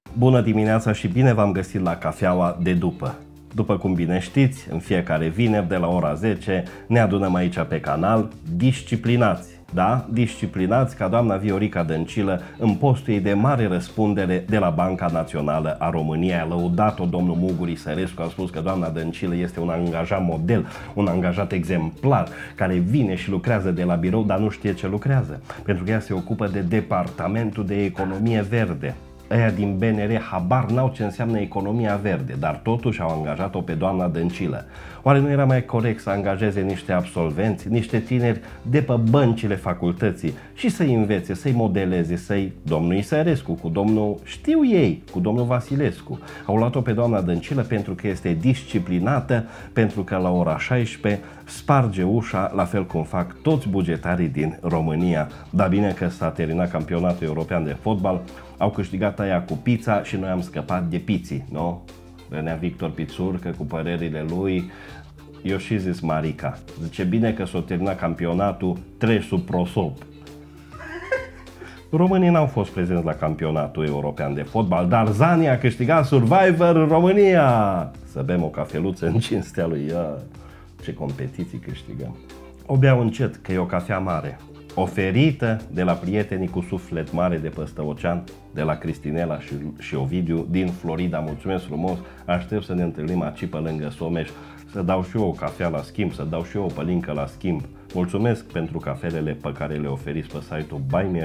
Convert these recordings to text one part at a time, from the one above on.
Bună dimineața și bine v-am găsit la cafeaua de după. După cum bine știți, în fiecare vineri de la ora 10 ne adunăm aici pe canal disciplinați. Da, disciplinați ca doamna Viorica Dăncilă în postul ei de mare răspundere de la Banca Națională a României. A lăudat-o domnul Muguri Sărescu, a spus că doamna Dăncilă este un angajat model, un angajat exemplar, care vine și lucrează de la birou, dar nu știe ce lucrează, pentru că ea se ocupă de Departamentul de Economie Verde. Aia din BNR habar n-au ce înseamnă economia verde, dar totuși au angajat-o pe doamna Dăncilă. Oare nu era mai corect să angajeze niște absolvenți, niște tineri de pe băncile facultății și să-i învețe, să-i modeleze, să-i... Domnul Isărescu, cu domnul... știu ei, cu domnul Vasilescu. Au luat-o pe doamna Dăncilă pentru că este disciplinată, pentru că la ora 16 sparge ușa, la fel cum fac toți bugetarii din România. Dar bine că s-a terminat campionatul european de fotbal, au câștigat aia cu pizza și noi am scăpat de piții, nu? Venea Victor Pițurcă cu părerile lui. Eu și zis Marica, zice, bine că s-a terminat campionatul, treci sub prosop. Românii n-au fost prezenți la campionatul european de fotbal, dar Zani a câștigat Survivor în România. Să bem o cafeluță în cinstea lui ea. Ce competiții câștigăm. O beau încet, că e o cafea mare, oferită de la prietenii cu suflet mare de peste ocean, de la Cristinela și Ovidiu din Florida. Mulțumesc frumos, aștept să ne întâlnim aici pe lângă Someș, să dau și eu o cafea la schimb, să dau și eu o pălincă la schimb. Mulțumesc pentru cafelele pe care le oferiți pe site-ul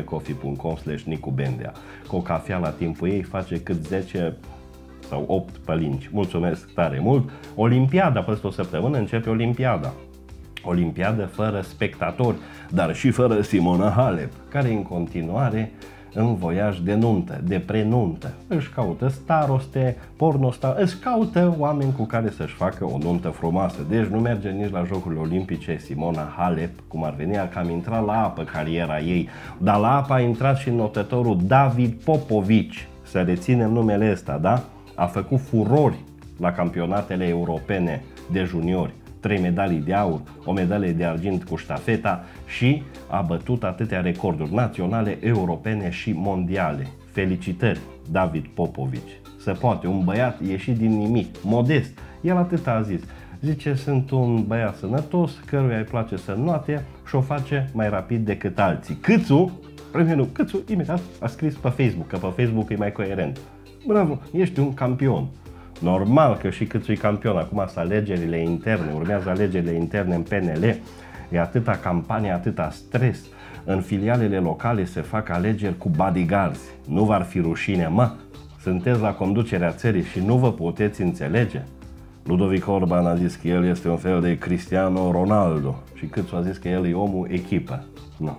buymeacoffee.com/nicubendea. Cu o cafea la timpul ei face cât 10 sau 8 pălinci. Mulțumesc tare mult. Olimpiada, peste o săptămână începe Olimpiada. Olimpiadă fără spectatori, dar și fără Simona Halep, care în continuare în voiaj de nuntă, de prenuntă. Își caută staroste, pornostar, își caută oameni cu care să-și facă o nuntă frumoasă. Deci nu merge nici la Jocurile Olimpice Simona Halep, cum ar veni, că am intrat la apă cariera ei, dar la apă a intrat și notătorul David Popovici, să reținem numele ăsta, da? A făcut furori la campionatele europene de juniori. 3 medalii de aur, o medalie de argint cu ștafeta și a bătut atâtea recorduri naționale, europene și mondiale. Felicitări, David Popovici. Se poate, un băiat ieșit din nimic, modest. El atât a zis. Zice, sunt un băiat sănătos, căruia îi place să înnoate și o face mai rapid decât alții. Câțu, premierul Câțu, imediat a scris pe Facebook, că pe Facebook e mai coerent. Bravo, ești un campion. Normal că și Câțu e campion. Acum sunt alegerile interne, urmează alegerile interne în PNL. E atâta campanie, atâta stres. În filialele locale se fac alegeri cu bodyguards. Nu v-ar fi rușine, mă? Sunteți la conducerea țării și nu vă puteți înțelege? Ludovic Orban a zis că el este un fel de Cristiano Ronaldo și Câțu a zis că el e omul echipă. Nu.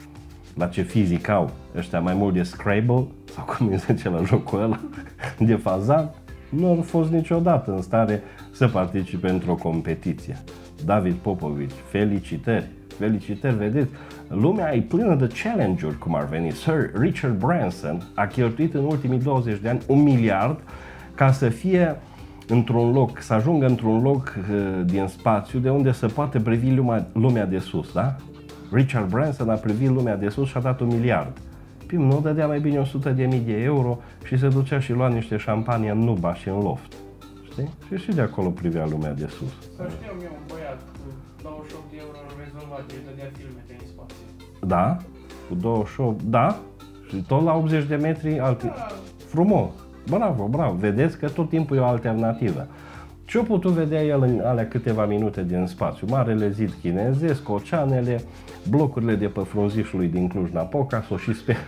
La ce fizic au ăștia, mai mult de Scrabble, sau cum îi zice la jocul ăla, de fazan, nu au fost niciodată în stare să participe într-o competiție. David Popovici, felicitări, felicitări, vedeți, lumea e plină de challenge-uri, cum ar veni. Sir Richard Branson a cheltuit în ultimii 20 de ani 1 miliard ca să fie într-un loc, să ajungă într-un loc din spațiu de unde să poată privi lumea de sus, da? Richard Branson a privit lumea de sus și a dat 1 miliard. Pim, nu dădea mai bine 100.000 de euro și se ducea și lua niște șampanie în Nuba și în loft. Știi? Și de acolo privea lumea de sus. Să știu eu, un băiat cu 28 de euro rezolvat, el dădea filme pe spațiu. Da? Cu 28, da? Și tot la 80 de metri alții. Da. Frumos. Bravo, bravo. Vedeți că tot timpul e o alternativă. Ce-o putut vedea el în alea câteva minute din spațiu? Marele zid chinezesc, oceanele, blocurile de pe frunzișului din Cluj-Napoca, s-o și sper...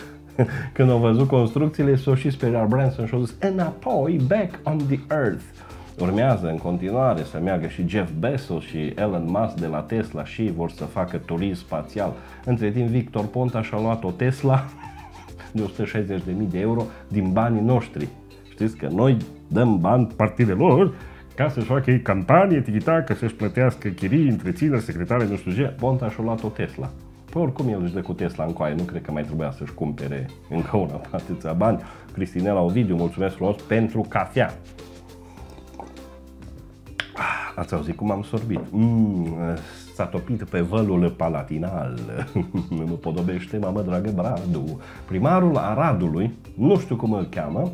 Când au văzut construcțiile, s-o și speriat Branson și au zis înapoi, back on the earth. Urmează în continuare să meargă și Jeff Bezos și Elon Musk de la Tesla și vor să facă turism spațial. Între timp, Victor Ponta și-a luat o Tesla de 160.000 de euro din banii noștri. Știți că noi dăm bani partidelor ca să-și facă ei campanie, tic-tac, să-și plătească chirii, întrețineri, secretare, nu știu ce. Ponta și-a luat o Tesla. Păi oricum el își dă cu Tesla în coaie, nu cred că mai trebuia să-și cumpere încă una pe atâția bani. Cristinela Ovidiu, mulțumesc frumos pentru cafea. Ați auzit cum am sorbit? s-a topit pe vălul palatinal. Mă podobește, mamă dragă, Bradu. Primarul Aradului, nu știu cum îl cheamă,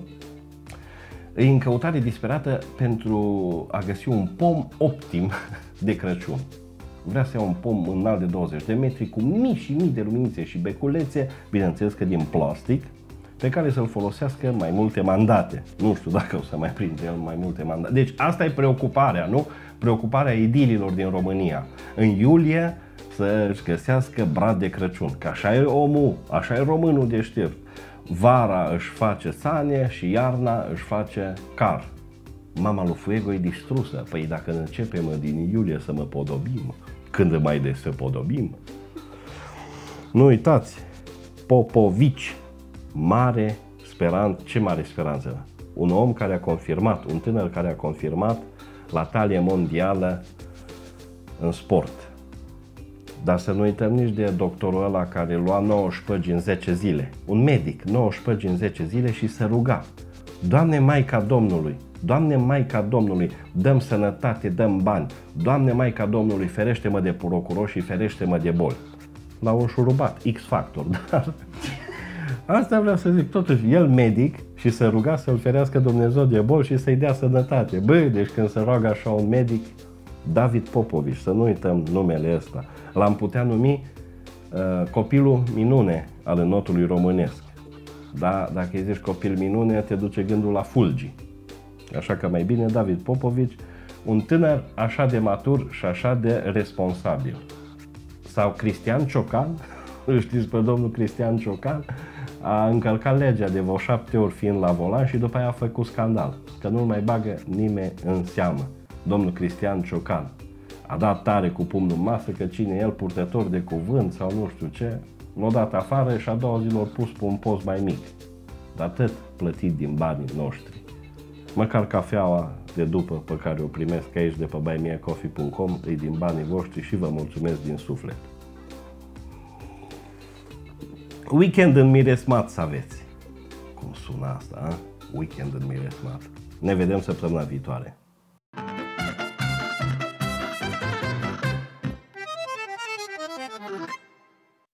e în căutare disperată pentru a găsi un pom optim de Crăciun. Vrea să ia un pom înalt de 20 de metri cu mii și mii de luminițe și beculețe, bineînțeles că din plastic, pe care să-l folosească mai multe mandate. Nu știu dacă o să mai prinde el mai multe mandate. Deci asta e preocuparea, nu? Preocuparea edililor din România. În iulie să-și găsească brad de Crăciun. Că așa e omul, așa e românul deștept. Vara își face sanie și iarna își face car. Mama lui Fuego e distrusă. Păi dacă începem din iulie să mă podobim, când mai de să podobim? Nu uitați, Popovici, mare speranță. Ce mare speranță? Un om care a confirmat, un tânăr care a confirmat la talie mondială în sport. Dar să nu uităm nici de doctorul ăla care lua 19 păgi în 10 zile. Un medic, 19 păgi în 10 zile și se ruga. Doamne Maica Domnului, Doamne Maica Domnului, dăm sănătate, dăm bani. Doamne Maica Domnului, ferește-mă de procuror și ferește-mă de boli. L-au înșurubat, X-Factor, dar asta vreau să zic, totuși, el medic și se ruga să-l ferească Dumnezeu de boli și să-i dea sănătate. Băi, deci când se roagă așa un medic, David Popovici, să nu uităm numele ăsta. L-am putea numi copilul minune al înotului românesc. Da, dacă îi zici copil minune, te duce gândul la Fulgi. Așa că mai bine David Popovici, un tânăr așa de matur și așa de responsabil. Sau Cristian Ciocan, îl știți pe domnul Cristian Ciocan, a încălcat legea de vreo 7 ori fiind la volan și după aia a făcut scandal, că nu-l mai bagă nimeni în seamă. Domnul Cristian Ciocan a dat tare cu pumnul în masă că cine e el, purtător de cuvânt sau nu știu ce, l-a dat afară și a doua zi l-a pus pe un post mai mic. Dar tot plătit din banii noștri. Măcar cafeaua de după pe care o primesc aici de pe buymeacoffee.com e din banii voștri și vă mulțumesc din suflet. Weekend în Miresmat să aveți. Cum sună asta, a? Weekend în Miresmat. Ne vedem săptămâna viitoare.